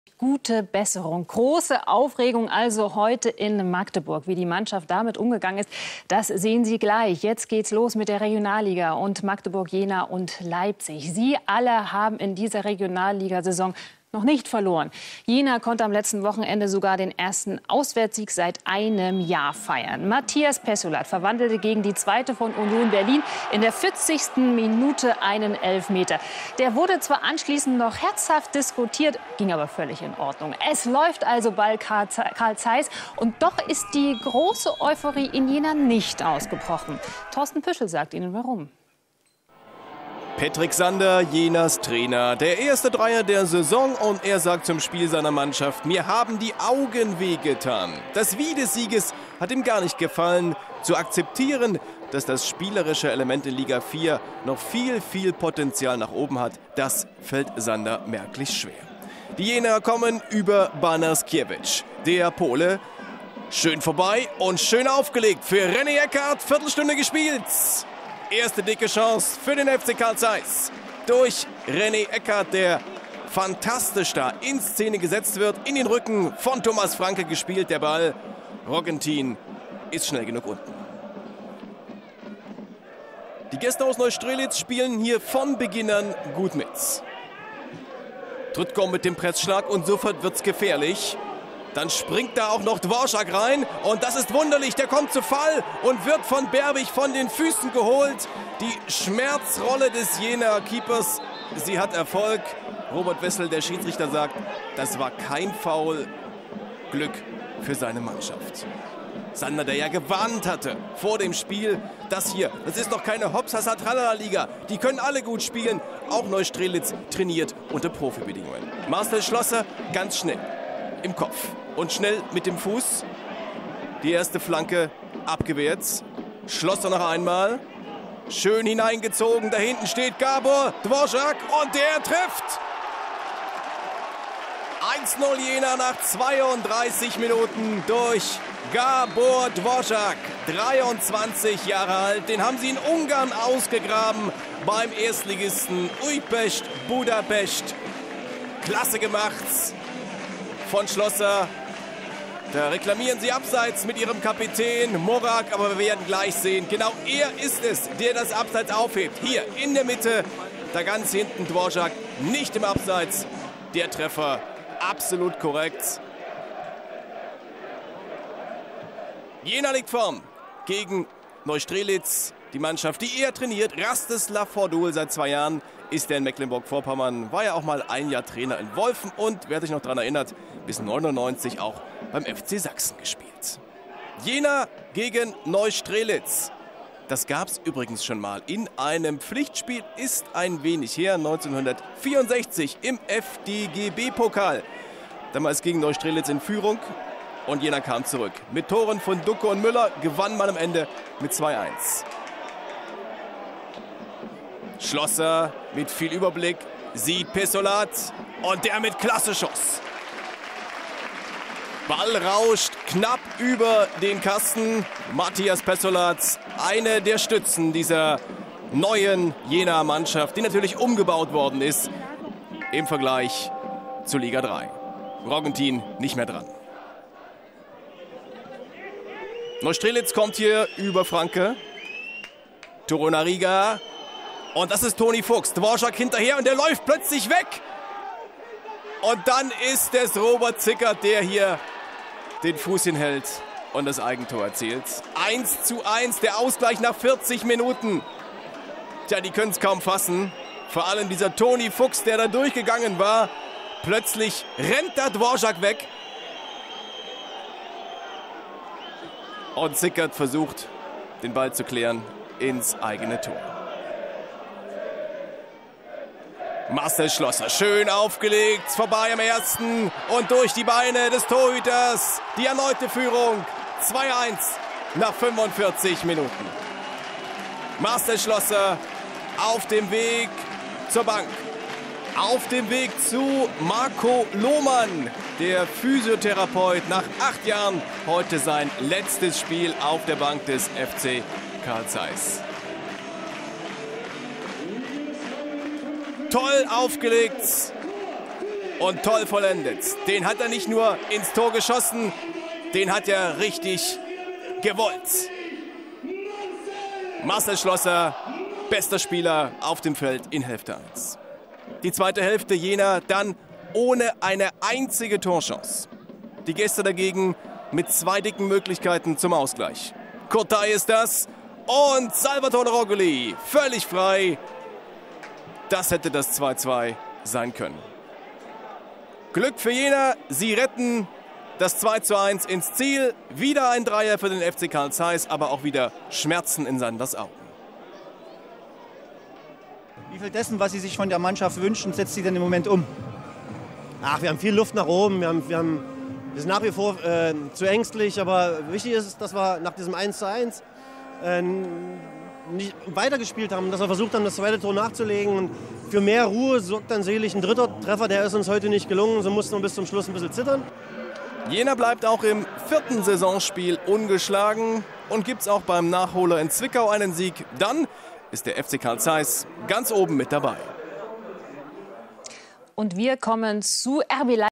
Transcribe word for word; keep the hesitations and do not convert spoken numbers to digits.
Gute Besserung. Große Aufregung also heute in Magdeburg. Wie die Mannschaft damit umgegangen ist, das sehen Sie gleich. Jetzt geht's los mit der Regionalliga und Magdeburg, Jena und Leipzig. Sie alle haben in dieser Regionalligasaison noch nicht verloren. Jena konnte am letzten Wochenende sogar den ersten Auswärtssieg seit einem Jahr feiern. Matthias Pessulat verwandelte gegen die zweite von Union Berlin in der vierzigsten Minute einen Elfmeter. Der wurde zwar anschließend noch herzhaft diskutiert, ging aber völlig in Ordnung. Es läuft also bei Carl Zeiss und doch ist die große Euphorie in Jena nicht ausgebrochen. Thorsten Püschel sagt Ihnen warum. Patrick Sander, Jenas Trainer, der erste Dreier der Saison, und er sagt zum Spiel seiner Mannschaft: Mir haben die Augen wehgetan. Das Wie des Sieges hat ihm gar nicht gefallen. Zu akzeptieren, dass das spielerische Element in Liga vier noch viel, viel Potenzial nach oben hat, das fällt Sander merklich schwer. Die Jener kommen über Banaskiewicz. Der Pole, schön vorbei und schön aufgelegt für René Eckhardt, Viertelstunde gespielt. Erste dicke Chance für den F C Carl Zeiss. Durch René Eckhardt, der fantastisch da in Szene gesetzt wird. In den Rücken von Thomas Franke gespielt, der Ball. Roggentin ist schnell genug unten. Die Gäste aus Neustrelitz spielen hier von Beginn an gut mit. Trüttger mit dem Pressschlag und sofort wird's gefährlich. Dann springt da auch noch Dvorak rein und das ist wunderlich, der kommt zu Fall und wird von Berbig von den Füßen geholt. Die Schmerzrolle des Jener Keepers, sie hat Erfolg. Robert Wessel, der Schiedsrichter, sagt, das war kein Foul. Glück für seine Mannschaft. Sander, der ja gewarnt hatte vor dem Spiel, das hier, das ist doch keine Hops-Hassa-Tralala-Liga. Die können alle gut spielen, auch Neustrelitz trainiert unter Profibedingungen. Marcel Schlosser ganz schnell im Kopf und schnell mit dem Fuß. Die erste Flanke abgewehrt. Schlosser noch einmal. Schön hineingezogen. Da hinten steht Gabor Dvorak und der trifft. eins null Jena nach zweiunddreißig Minuten durch Gabor Dvorak. dreiundzwanzig Jahre alt. Den haben sie in Ungarn ausgegraben beim Erstligisten Újpest Budapest. Klasse gemacht von Schlosser. Da reklamieren sie abseits mit ihrem Kapitän Morak, aber wir werden gleich sehen, genau er ist es, der das Abseits aufhebt. Hier in der Mitte, da ganz hinten Dvorak, nicht im Abseits. Der Treffer absolut korrekt. Jena liegt vorn gegen Neustrelitz. Die Mannschaft, die er trainiert, Rastislav Fordul, seit zwei Jahren ist er in Mecklenburg-Vorpommern. War ja auch mal ein Jahr Trainer in Wolfen und, wer sich noch daran erinnert, bis neunundneunzig auch beim F C Sachsen gespielt. Jena gegen Neustrelitz. Das gab es übrigens schon mal in einem Pflichtspiel, ist ein wenig her, neunzehnhundertvierundsechzig im F D G B-Pokal. Damals gegen Neustrelitz in Führung und Jena kam zurück. Mit Toren von Ducke und Müller gewann man am Ende mit zwei eins. Schlosser mit viel Überblick, sieht Pessulat und der mit klasse Schuss. Ball rauscht knapp über den Kasten. Matthias Pessulat, eine der Stützen dieser neuen Jena-Mannschaft, die natürlich umgebaut worden ist im Vergleich zu Liga drei. Roggentin nicht mehr dran. Neustrelitz kommt hier über Franke. Torunariga. Und das ist Toni Fuchs. Dvorak hinterher und der läuft plötzlich weg. Und dann ist es Robert Zickert, der hier den Fuß hinhält und das Eigentor erzielt. eins zu eins, der Ausgleich nach vierzig Minuten. Tja, die können es kaum fassen. Vor allem dieser Toni Fuchs, der da durchgegangen war. Plötzlich rennt da Dvorak weg. Und Zickert versucht, den Ball zu klären ins eigene Tor. Marcel Schlosser, schön aufgelegt, vorbei am ersten und durch die Beine des Torhüters. Die erneute Führung, zwei eins nach fünfundvierzig Minuten. Marcel Schlosser auf dem Weg zur Bank. Auf dem Weg zu Marco Lohmann, der Physiotherapeut, nach acht Jahren heute sein letztes Spiel auf der Bank des F C Carl Zeiss. Toll aufgelegt und toll vollendet. Den hat er nicht nur ins Tor geschossen, den hat er richtig gewollt. Marcel Schlosser, bester Spieler auf dem Feld in Hälfte eins. Die zweite Hälfte Jena dann ohne eine einzige Torchance. Die Gäste dagegen mit zwei dicken Möglichkeiten zum Ausgleich. Kurtai ist das und Salvatore Roggoli völlig frei. Das hätte das zwei zwei sein können. Glück für Jena, sie retten das zwei zu eins ins Ziel. Wieder ein Dreier für den F C Carl Zeiss, aber auch wieder Schmerzen in Sanders Augen. Wie viel dessen, was Sie sich von der Mannschaft wünschen, setzt sie denn im Moment um? Ach, wir haben viel Luft nach oben. Wir, haben, wir, haben, wir sind nach wie vor äh, zu ängstlich. Aber wichtig ist, dass wir nach diesem eins zu eins äh, nicht weitergespielt haben. Dass wir versucht haben, das zweite Tor nachzulegen. Und für mehr Ruhe sorgt dann selig ein dritter Treffer. Der ist uns heute nicht gelungen. So mussten wir bis zum Schluss ein bisschen zittern. Jena bleibt auch im vierten Saisonspiel ungeschlagen. Und gibt es auch beim Nachholer in Zwickau einen Sieg. Dann ist der F C Carl Zeiss ganz oben mit dabei. Und wir kommen zu R B Leipzig.